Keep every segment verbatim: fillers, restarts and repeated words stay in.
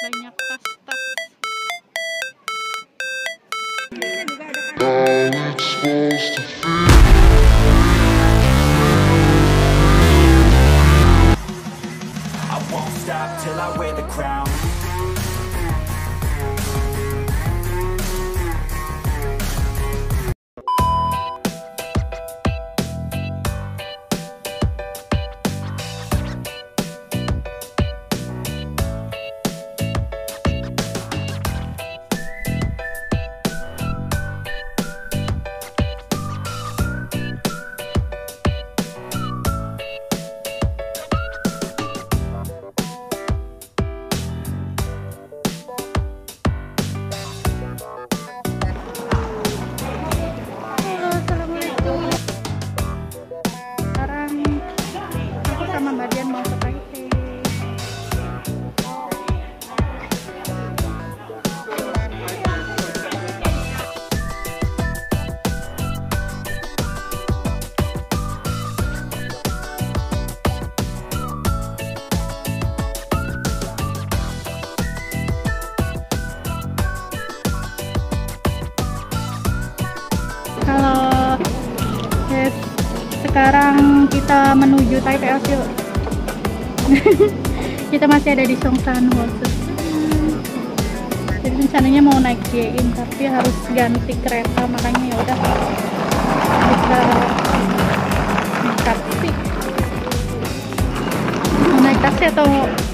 banyak tas-tas. I won't stop till I wear the crown. Halo, yes. Sekarang kita menuju Taipei Osio. Kita masih ada di Songshan House. Jadi rencananya mau naik J-In, tapi harus ganti kereta, makanya ya udah kita naik taksi. Mau naik taksi atau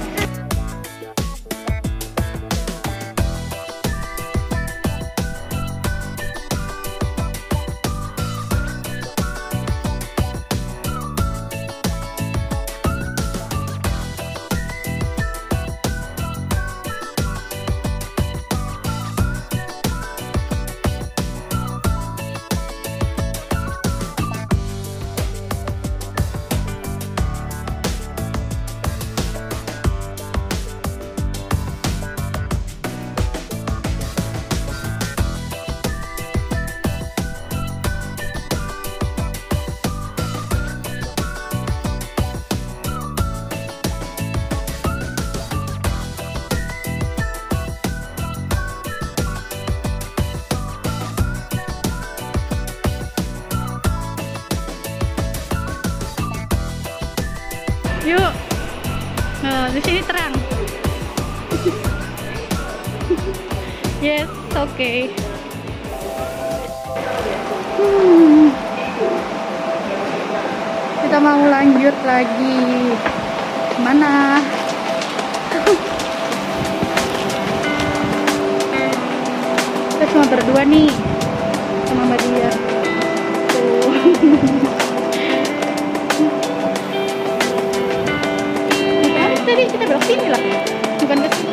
yuk? Nah, di sini terang. Yes, oke. Okay. Hmm. Kita mau lanjut lagi. Mana? Kita cuma berdua nih sama Mbak Dia. Tuh. Tadi kita belok sini lah, bukan ke sini.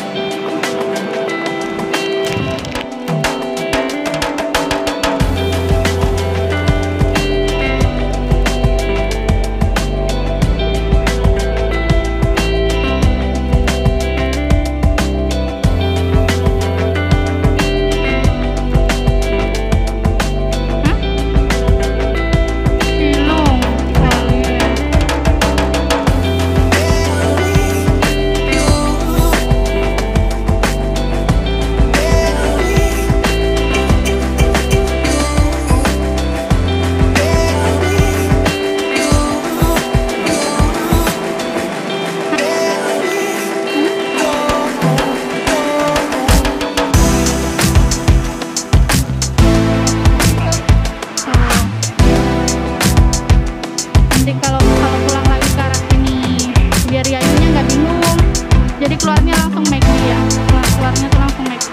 Jadi keluarnya langsung make ya, keluarnya tuh langsung make.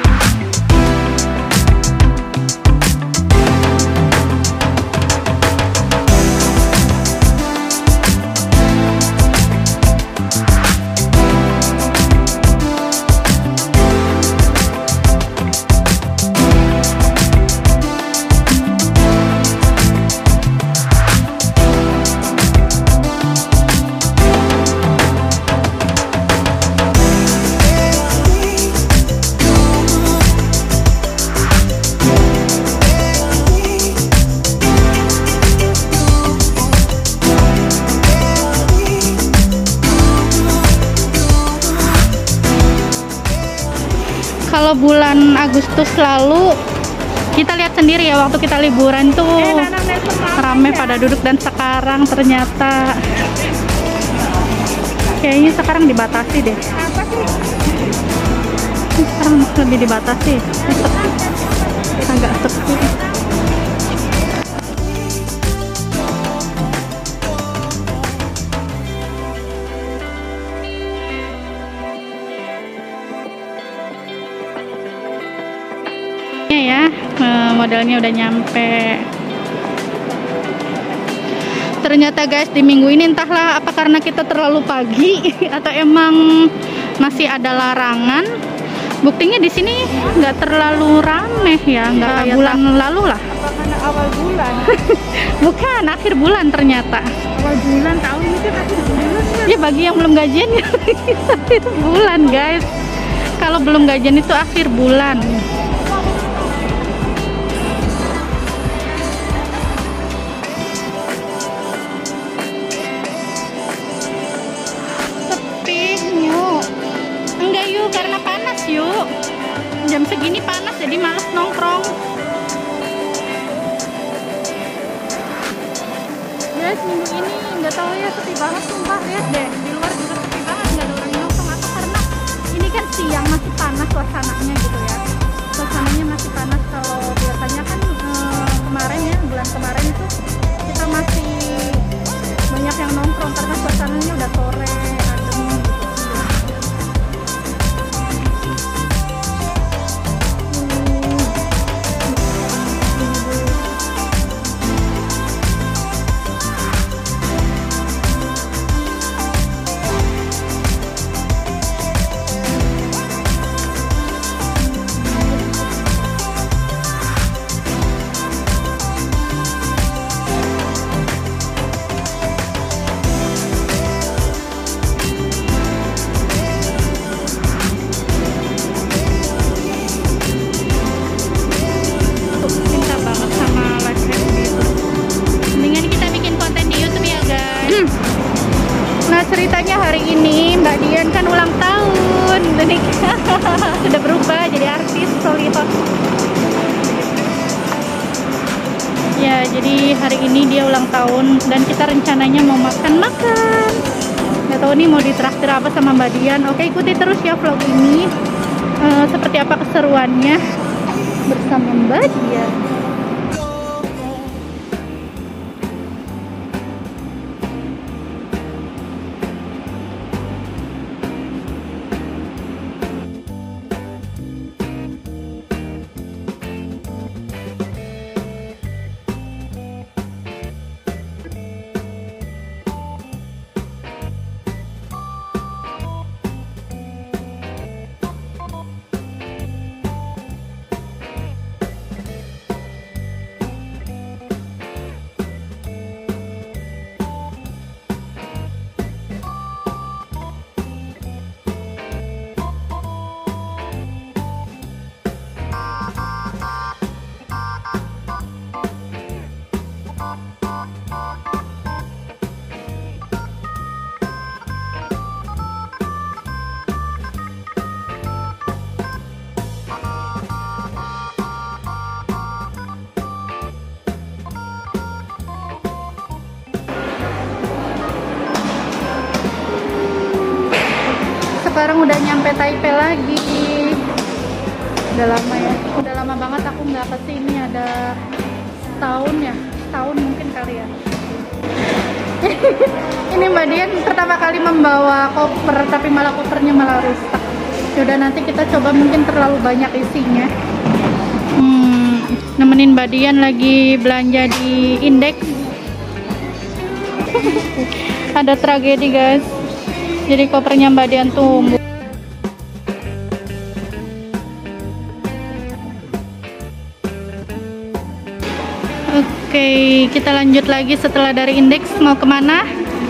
Kalau bulan Agustus lalu kita lihat sendiri ya, waktu kita liburan tuh rame pada duduk, dan sekarang ternyata kayaknya sekarang dibatasi deh. Sekarang lebih dibatasi, agak sepi. Ya, modelnya udah nyampe. Ternyata guys, di minggu ini entahlah apa karena kita terlalu pagi atau emang masih ada larangan. Buktinya di sini nggak terlalu rame ya, nggak kayak bulan lalu lah. Apa karena awal bulan? Bukan, akhir bulan ternyata. Awal bulan, tahun ini kan akhir bulan kan? Ya bagi yang belum gajian ya akhir bulan guys. Kalau belum gajian itu akhir bulan. Karena panas yuk, jam segini panas jadi males nongkrong. Guys, minggu ini nggak tahu ya, sepi banget sumpah. Lihat deh, di luar juga sepi banget, nggak ada orang nongkrong. Atau karena ini kan siang masih panas suasananya gitu ya, suasananya masih panas. Kalau biasanya kan eh, kemarin ya, bulan kemarin itu kita masih banyak yang nongkrong karena suasananya udah sore, adem gitu. Ceritanya hari ini Mbak Dian kan ulang tahun, dan sudah berubah jadi artis Solihah. Ya, jadi hari ini dia ulang tahun dan kita rencananya mau makan-makan. Nggak tahu nih mau ditraktir apa sama Mbak Dian. Oke, ikuti terus ya vlog ini. Uh, seperti apa keseruannya bersama Mbak Dian. Sekarang udah nyampe Taipei lagi. Udah lama ya, udah lama banget aku nggak kesini, ada setahun ya, setahun mungkin kali ya. Ini Mbak Dian pertama kali membawa koper, tapi malah kopernya malah rusak. Yaudah, nanti kita coba, mungkin terlalu banyak isinya. Hmm, nemenin Mbak Dian lagi belanja di Indeks. Ada tragedi guys. Jadi kopernya Mbak Dian tumbuh. Oke, kita lanjut lagi setelah dari Indeks. Mau kemana?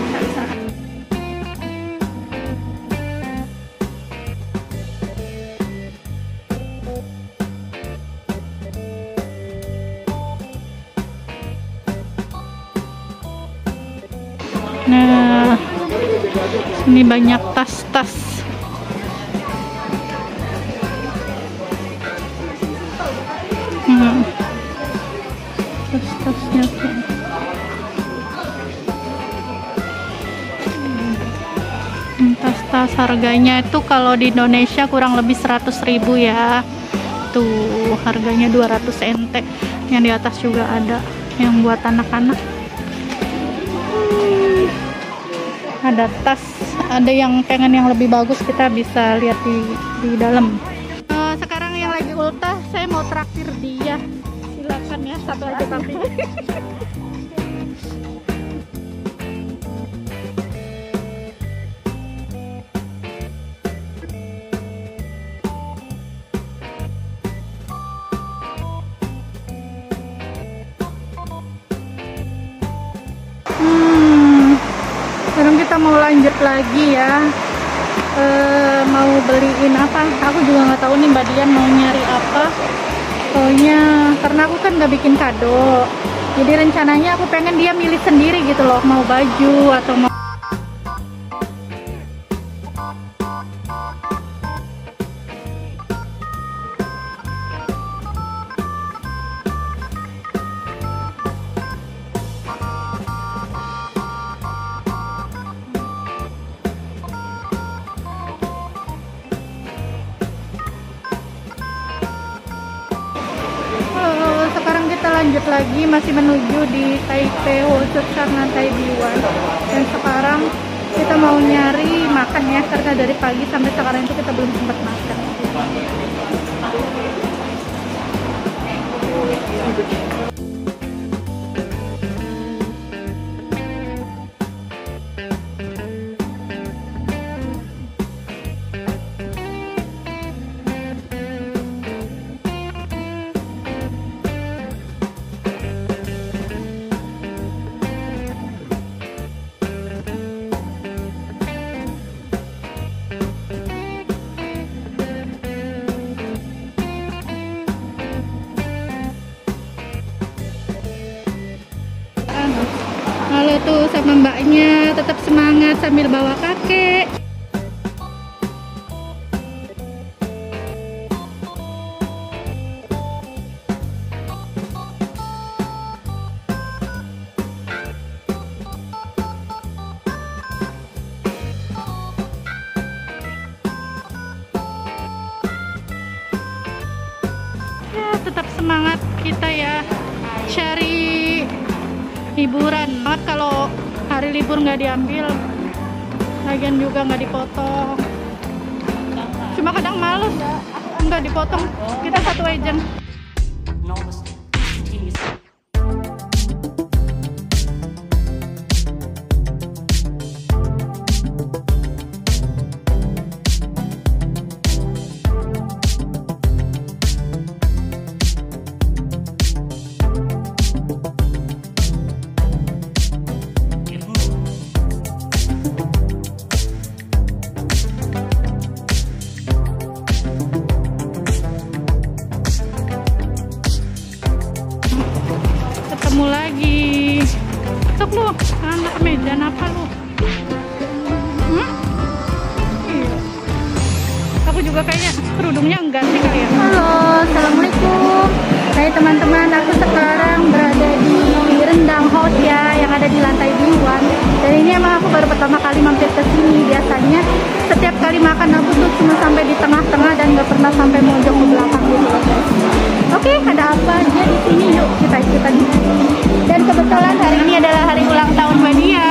Nah, ini banyak tas-tas. Harganya itu kalau di Indonesia kurang lebih seratus ribu ya. Tuh harganya dua ratus ente. Yang di atas juga ada yang buat anak-anak. Hmm. Ada tas, ada yang pengen yang lebih bagus kita bisa lihat di di dalam. Uh, sekarang yang lagi ultah saya mau traktir dia. Silakan ya, satu aja tapi. Hmm, sekarang kita mau lanjut lagi ya. E, mau beliin apa? Aku juga nggak tahu nih Mbak Dian mau nyari apa. Pokoknya karena aku kan nggak bikin kado, jadi rencananya aku pengen dia milih sendiri gitu loh, mau baju atau mau lanjut lagi, masih menuju di Taipei House sama Taiwan. Dan sekarang kita mau nyari makan ya, karena dari pagi sampai sekarang itu kita belum sempat makan. Halo tuh sama mbaknya, tetap semangat sambil bawa kakek. Ya, tetap semangat kita ya, cari hiburan. Banget kalau hari libur nggak diambil, lagian juga nggak dipotong. Cuma kadang males nggak dipotong, kita satu agent. Ketemu lagi. Sok lu, anak medan apa lu? Hmm? Iya. Aku juga kayaknya kerudungnya enggak sih kali ya. Halo, assalamualaikum. Hai teman-teman, aku sekarang berada di Rendang House ya, yang ada di lantai dua. Dan ini emang aku baru pertama kali mampir ke sini. Biasanya setiap kali makan aku tuh cuma sampai di tengah-tengah dan nggak pernah sampai mojok ke belakang gitu loh guys. Oke, ada apa aja di sini? Yuk kita ikutan. Dan kebetulan hari ini adalah hari ulang tahun Mbak Dian.